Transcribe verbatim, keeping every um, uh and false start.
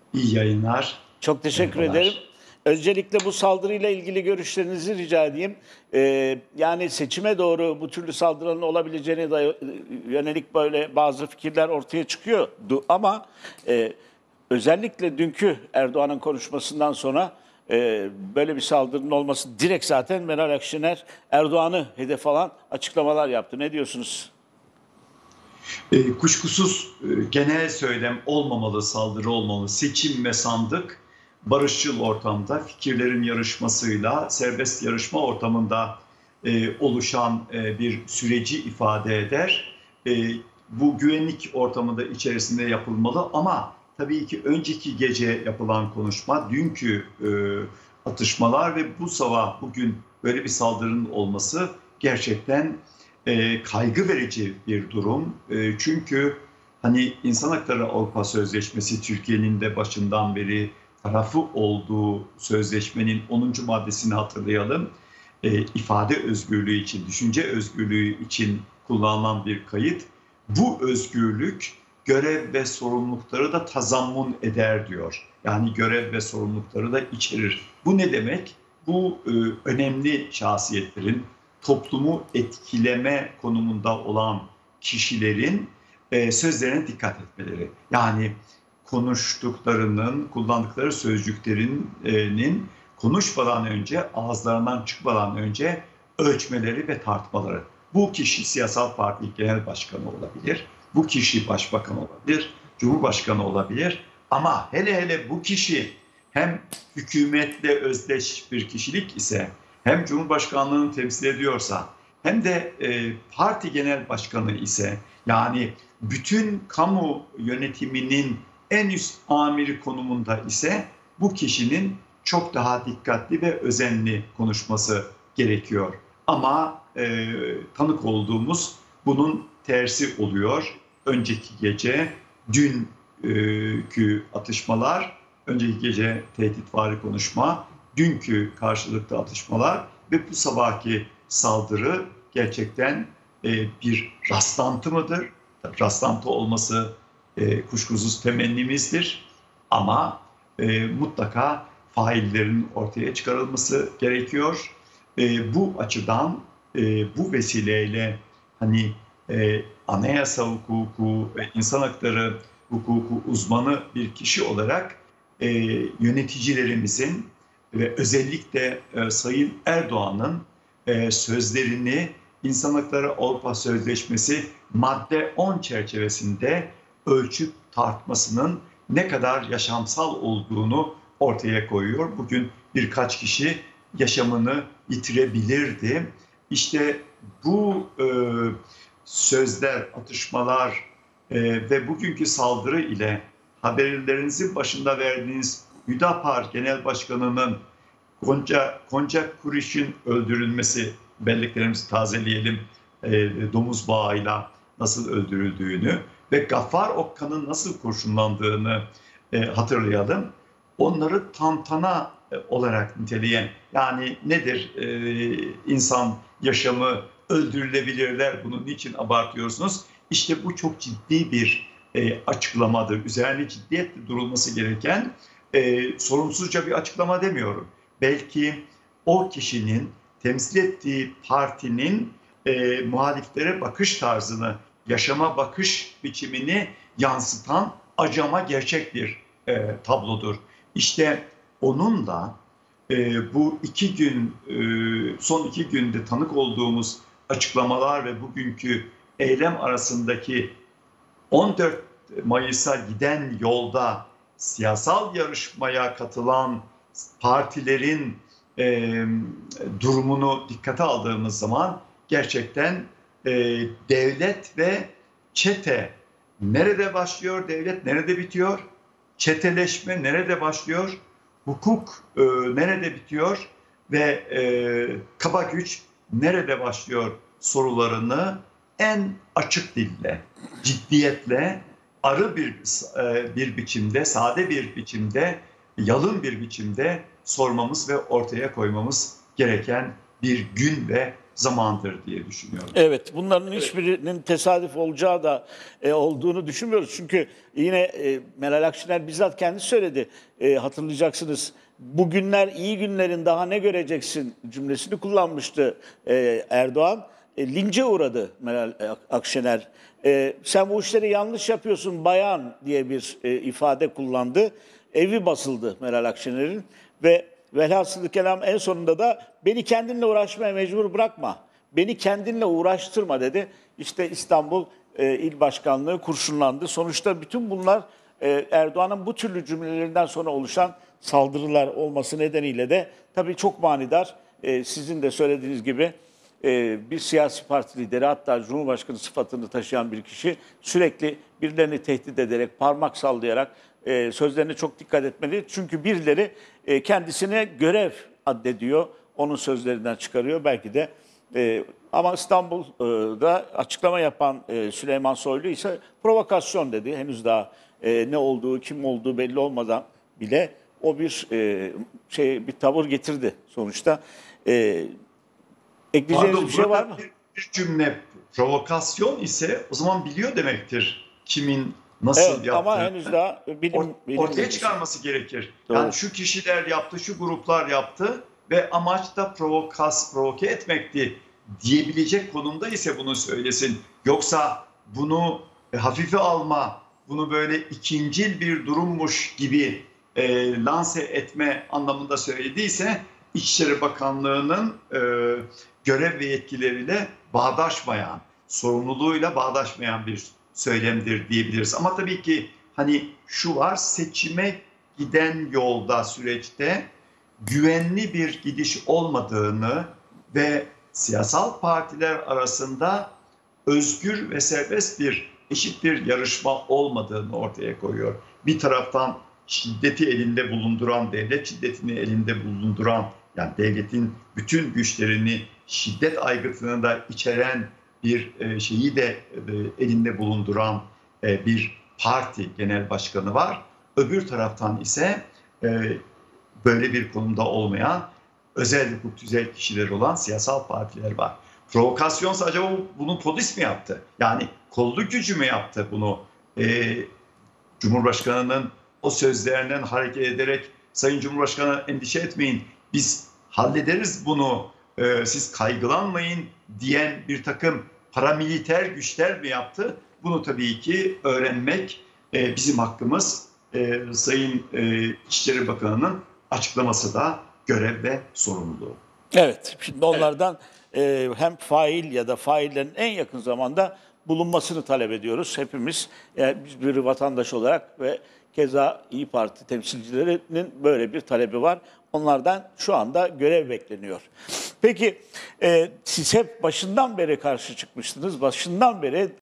İyi yayınlar. Çok teşekkür ederim. Merhabalar. Öncelikle bu saldırıyla ilgili görüşlerinizi rica edeyim. Ee, yani seçime doğru bu türlü saldırının olabileceğine dair yönelik böyle bazı fikirler ortaya çıkıyordu ama e, özellikle dünkü Erdoğan'ın konuşmasından sonra e, böyle bir saldırının olması direkt zaten Meral Akşener Erdoğan'ı hedef alan açıklamalar yaptı. Ne diyorsunuz? E, kuşkusuz e, genel söylem olmamalı, saldırı olmalı. Seçim ve sandık barışçıl ortamda fikirlerin yarışmasıyla serbest yarışma ortamında e, oluşan e, bir süreci ifade eder. E, bu güvenlik ortamında içerisinde yapılmalı ama tabii ki önceki gece yapılan konuşma, dünkü e, atışmalar ve bu sabah bugün böyle bir saldırının olması gerçekten e, kaygı verici bir durum. E, çünkü hani İnsan Hakları Avrupa Sözleşmesi Türkiye'nin de başından beri tarafı olduğu sözleşmenin onuncu maddesini hatırlayalım. E, ifade özgürlüğü için, düşünce özgürlüğü için kullanılan bir kayıt. Bu özgürlük görev ve sorumlulukları da tazammun eder diyor. Yani görev ve sorumlulukları da içerir. Bu ne demek? Bu e, önemli şahsiyetlerin, toplumu etkileme konumunda olan kişilerin e, sözlerine dikkat etmeleri. Yani konuştuklarının, kullandıkları sözcüklerinin konuşmadan önce, ağızlarından çıkmadan önce ölçmeleri ve tartmaları. Bu kişi siyasal parti genel başkanı olabilir, bu kişi başbakan olabilir, cumhurbaşkanı olabilir. Ama hele hele bu kişi hem hükümetle özdeş bir kişilik ise, hem Cumhurbaşkanlığını temsil ediyorsa, hem de e, parti genel başkanı ise, yani bütün kamu yönetiminin en üst amiri konumunda ise bu kişinin çok daha dikkatli ve özenli konuşması gerekiyor. Ama e, tanık olduğumuz bunun tersi oluyor. Önceki gece, dünkü atışmalar, önceki gece tehditvari konuşma, dünkü karşılıklı atışmalar ve bu sabahki saldırı gerçekten e, bir rastlantı mıdır? Rastlantı olması e, kuşkusuz temennimizdir. Ama e, mutlaka faillerin ortaya çıkarılması gerekiyor. E, bu açıdan e, bu vesileyle hani e, anayasa hukuku ve insan hakları hukuku uzmanı bir kişi olarak e, yöneticilerimizin ve özellikle e, Sayın Erdoğan'ın e, sözlerini İnsan Hakları Avrupa Sözleşmesi madde on çerçevesinde ölçüp tartmasının ne kadar yaşamsal olduğunu ortaya koyuyor. Bugün birkaç kişi yaşamını yitirebilirdi. İşte bu e, sözler, atışmalar e, ve bugünkü saldırı ile haberlerinizin başında verdiğiniz Hüdapar Genel Başkanı'nın Gonca, Gonca Kuriş'in öldürülmesi, belleklerimizi tazeleyelim, e, domuz bağıyla nasıl öldürüldüğünü ve Gaffar Okkan'ın nasıl kurşunlandığını e, hatırlayalım. Onları tantana e, olarak niteleyen, yani nedir e, insan yaşamı, öldürülebilirler, bunu niçin abartıyorsunuz? İşte bu çok ciddi bir e, açıklamadır. Üzerine ciddiyetle durulması gereken, e, sorumsuzca bir açıklama demiyorum. Belki o kişinin temsil ettiği partinin e, muhaliflere bakış tarzını, yaşama bakış biçimini yansıtan acama gerçek bir e, tablodur. İşte onunla e, bu iki gün, e, son iki günde tanık olduğumuz açıklamalar ve bugünkü eylem arasındaki on dört Mayıs'a giden yolda siyasal yarışmaya katılan partilerin e, durumunu dikkate aldığımız zaman gerçekten e, devlet ve çete nerede başlıyor, devlet nerede bitiyor, çeteleşme nerede başlıyor, hukuk e, nerede bitiyor ve e, kaba güç nerede başlıyor sorularını en açık dille, ciddiyetle, arı bir e, bir biçimde, sade bir biçimde, yalın bir biçimde sormamız ve ortaya koymamız gereken bir gün ve zamandır diye düşünüyorum. Evet, bunların hiçbirinin tesadüf olacağı da e, olduğunu düşünmüyoruz. Çünkü yine e, Meral Akşener bizzat kendisi söyledi, e, hatırlayacaksınız. Bugünler iyi günlerin daha ne göreceksin cümlesini kullanmıştı e, Erdoğan. E, lince uğradı Meral Akşener. E, sen bu işleri yanlış yapıyorsun bayan diye bir e, ifade kullandı. Evi basıldı Meral Akşener'in ve velhasılı kelam en sonunda da beni kendinle uğraşmaya mecbur bırakma. Beni kendinle uğraştırma dedi. İşte İstanbul e, İl Başkanlığı kurşunlandı. Sonuçta bütün bunlar e, Erdoğan'ın bu türlü cümlelerinden sonra oluşan saldırılar olması nedeniyle de tabii çok manidar. E, sizin de söylediğiniz gibi e, bir siyasi parti lideri, hatta Cumhurbaşkanı sıfatını taşıyan bir kişi sürekli birilerini tehdit ederek, parmak sallayarak e, sözlerine çok dikkat etmeli. Çünkü birileri e, kendisine görev addediyor, onun sözlerinden çıkarıyor. Belki de e, ama İstanbul'da açıklama yapan e, Süleyman Soylu ise provokasyon dedi. Henüz daha e, ne olduğu, kim olduğu belli olmadan bile o bir e, şey bir tavır getirdi sonuçta. E, ekleyeceğiniz Pardon, bir şey var burada mı? bir, bir cümle provokasyon ise o zaman biliyor demektir kimin nasıl Evet, ama yaptığını. henüz daha bilim, Or- bilim ortaya bilgisi. çıkarması gerekir. Doğru. Yani şu kişiler yaptı, şu gruplar yaptı ve amaç da provokas, provoke etmekti diyebilecek konumda ise bunu söylesin. Yoksa bunu e, hafife alma, bunu böyle ikincil bir durummuş gibi e, lanse etme anlamında söylediyse İçişleri Bakanlığı'nın e, görev ve yetkileriyle bağdaşmayan, sorumluluğuyla bağdaşmayan bir söylemdir diyebiliriz. Ama tabii ki hani şu var, seçime giden yolda, süreçte güvenli bir gidiş olmadığını ve siyasal partiler arasında özgür ve serbest bir, eşit bir yarışma olmadığını ortaya koyuyor. Bir taraftan şiddeti elinde bulunduran, devlet şiddetini elinde bulunduran, yani devletin bütün güçlerini, şiddet aygıtını da içeren bir şeyi de elinde bulunduran bir parti genel başkanı var. Öbür taraftan ise böyle bir konumda olmayan özel hukuk tüzel kişiler olan siyasal partiler var. Provokasyonsa acaba bunu polis mi yaptı? Yani kolluk gücü mü yaptı bunu? Ee, Cumhurbaşkanı'nın o sözlerinden hareket ederek Sayın Cumhurbaşkanı endişe etmeyin, biz hallederiz bunu, ee, siz kaygılanmayın diyen bir takım paramiliter güçler mi yaptı? Bunu tabii ki öğrenmek e, bizim hakkımız. E, Sayın e, İçişleri Bakanı'nın açıklaması da görev ve sorumluluğu. Evet, şimdi onlardan e, hem fail ya da faillerin en yakın zamanda bulunmasını talep ediyoruz hepimiz. Yani biz bir vatandaş olarak ve keza İyi Parti temsilcilerinin böyle bir talebi var. Onlardan şu anda görev bekleniyor. Peki e, siz hep başından beri karşı çıkmıştınız. Başından beri